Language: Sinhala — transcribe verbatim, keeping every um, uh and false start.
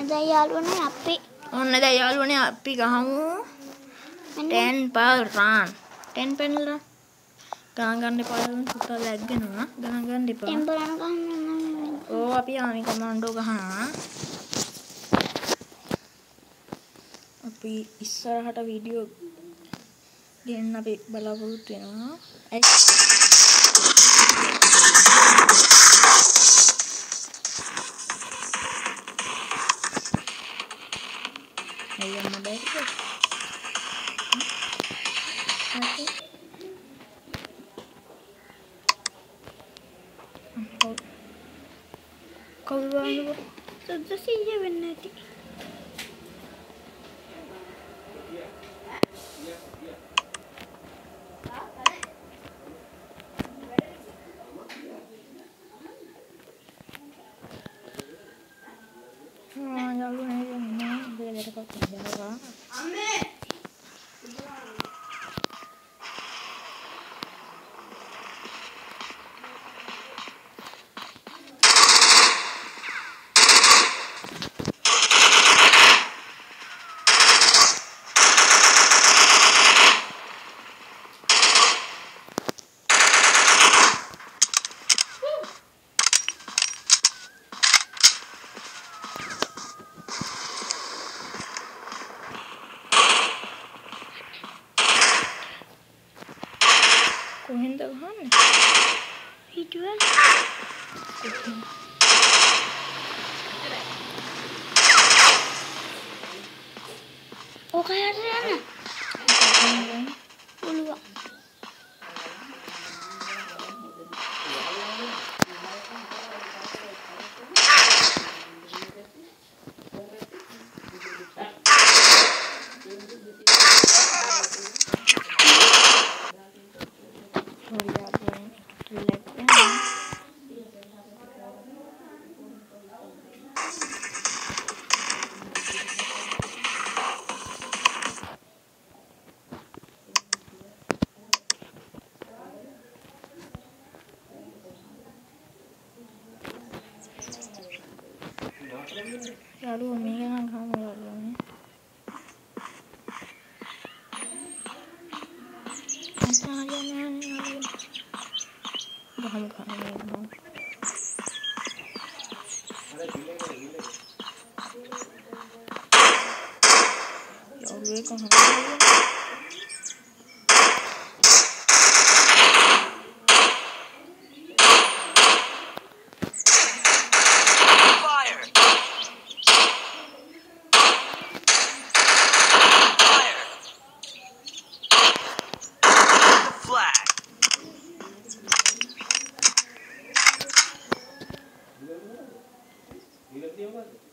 දැන් යාළුවනේ අපි ඔන්න දැන් යාළුවනේ අපි ගහමු ten per run ten පෙන්නලා ගණන් ගන්න එපා පුතා läග්ගෙනවා ගණන් ගන්න එපා ten per run ගහන්න ඕ අපි ආමි කමාන්ඩෝ ගහනවා අපි ඉස්සරහට වීඩියෝ ගෙන්න අපි බලාපොරොත්තු වෙනවා අයියෝ මඩේක කවුරුන්ව සුදුසිය වෙන්නේ නැති ah යාළුවනේ යන්නේ බෙලකට කපන්න යනවා අම්මේ කොහෙන්ද ගහන්නේ හිටුවල ඕක යට යන්න පුළුවන් යාළුවෝ මේක නම් ගහමු යාළුවනේ අන්තා යන්නේ යාළුවෝ ගහමු ගහමු යාළුවෝ කොහොමද Flag.